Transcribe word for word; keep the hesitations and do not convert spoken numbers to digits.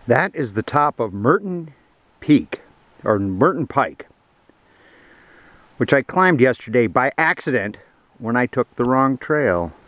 That is the top of Merton Peak, or Merton Pike, which I climbed yesterday by accident when I took the wrong trail.